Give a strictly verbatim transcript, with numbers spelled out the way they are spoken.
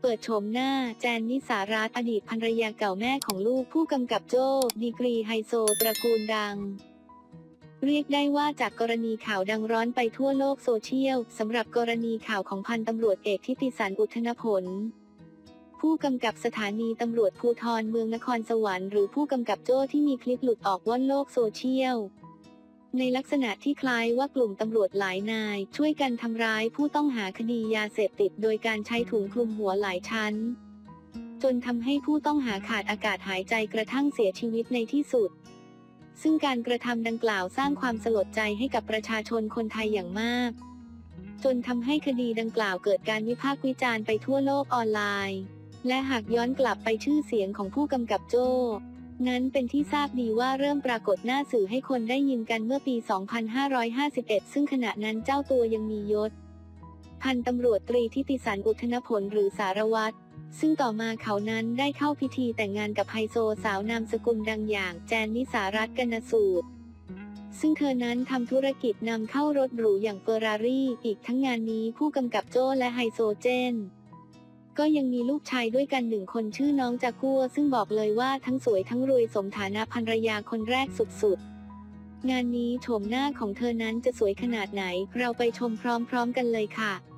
ปิดโฉมหน้าแจนนิสารัตน์อดีตภรรยาเก่าแม่ของลูกผู้กำกับโจ้ดีกรีไฮโซตระกูลดังเรียกได้ว่าจากกรณีข่าวดังร้อนไปทั่วโลกโซเชียลสำหรับกรณีข่าวของพันตำรวจเอกทิติสันอุทธนผลผู้กำกับสถานีตำรวจภูธรเมืองนครสวรรค์หรือผู้กำกับโจ้ที่มีคลิปหลุดออกว่อนโลกโซเชียลในลักษณะที่คล้ายว่ากลุ่มตำรวจหลายนายช่วยกันทำร้ายผู้ต้องหาคดียาเสพติดโดยการใช้ถุงคลุมหัวหลายชั้นจนทำให้ผู้ต้องหาขาดอากาศหายใจกระทั่งเสียชีวิตในที่สุดซึ่งการกระทำดังกล่าวสร้างความสลดใจให้กับประชาชนคนไทยอย่างมากจนทำให้คดีดังกล่าวเกิดการวิพากษ์วิจารณ์ไปทั่วโลกออนไลน์และหากย้อนกลับไปชื่อเสียงของผู้กำกับโจ้นั้นเป็นที่ทราบดีว่าเริ่มปรากฏหน้าสื่อให้คนได้ยินกันเมื่อปี สองพันห้าร้อยห้าสิบเอ็ด ซึ่งขณะนั้นเจ้าตัวยังมียศพันตำรวจตรีทิติสันอุทธนผลหรือสารวัตรซึ่งต่อมาเขานั้นได้เข้าพิธีแต่งงานกับไฮโซสาวนามสกุลดังอย่างแจนนิสารัตน์ กนสูตรซึ่งเธอนั้นทำธุรกิจนำเข้ารถหรูอย่างเฟอร์รารี่อีกทั้งงานนี้ผู้กำกับโจ้และไฮโซเจนก็ยังมีลูกชายด้วยกันหนึ่งคนชื่อน้องจากัวซึ่งบอกเลยว่าทั้งสวยทั้งรวยสมฐานะภรรยาคนแรกสุดๆงานนี้โฉมหน้าของเธอนั้นจะสวยขนาดไหนเราไปชมพร้อมๆกันเลยค่ะ